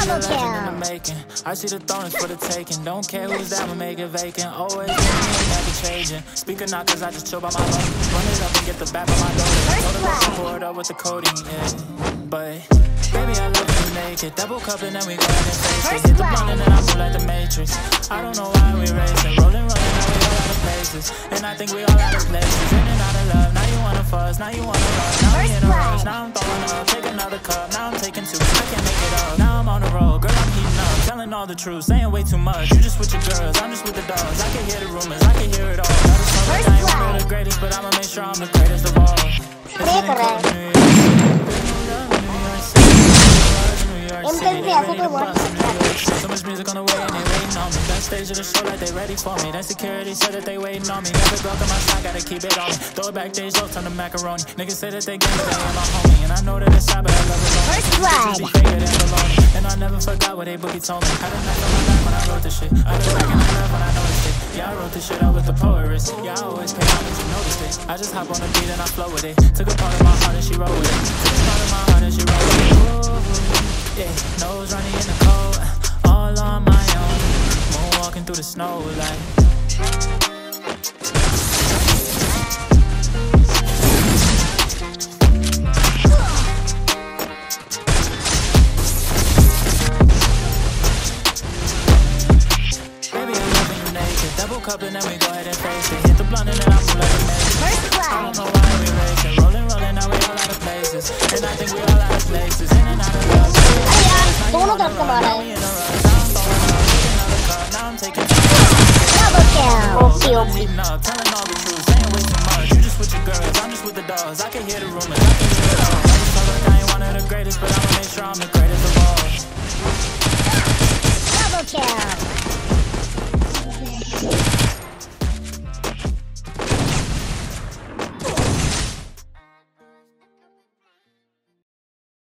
a legend in the making. I see the throne is for the taking. Don't care who's down, we make it vacant. Always never changing. Speaking not cause I just chill by my own. Run it up and get the back of my door. Told her let's pour it up with the codeine, yeah. But baby, I love you naked. Double cup and then we go ahead and face it. Hit the blunt and then I move like the Matrix. I don't know why we racing. Rolling, now we all out of places. And I think we all out of places. In and out of love, now you wanna fuss, now you wanna run. Now we in a rush, now I'm throwing up. Take another cup, now I'm taking two. I can't make it up, now I'm on the road. Girl, I'm heating up, telling all the truth. Saying way too much, you just with your girls, I'm just with the dogs. I can hear the rumors, I can hear it all. I just know that I ain't one of the greatest, but I'ma make sure I'm the greatest of all. So much music on the way and they waiting on me. Backstage of the show like they ready for me. That security said that they waiting on me. Every block on my side, gotta keep it on me. Throw it back, days low, turn to macaroni. Niggas say that they gang, but they ain't my homie. And I know that it's side, but I love it all. First blood. And I never forgot what they boogie told me. Had a knife on my back when I wrote this shit. I look back and I love when I noticed it. Yeah, I wrote this shit out with the poetess. Yeah, I always pay homage, you noticed it. I just hop on the beat and I flow with it. Took a part of my heart and she wrote with it. Took a part of my heart and she wrote with it. Ooh, yeah, nose running in the cold. All on my own, moonwalking through the snow like. Baby, I'm loving you naked. Double cup and then we go ahead and face it. Hit the blunt and then I move like a Matrix. I don't know why we racing. Rolling, now we all out of places. And I think we all out of places. In and out of love. दोनों तरफ से मारा है। Telling all the truth, saying way too much. You just with your girls, I'm just with the dogs. I can hear the rumors, I can hear it all. I just feel like I ain't one of the greatest, but I'ma make sure I'm the greatest of all. Double kill.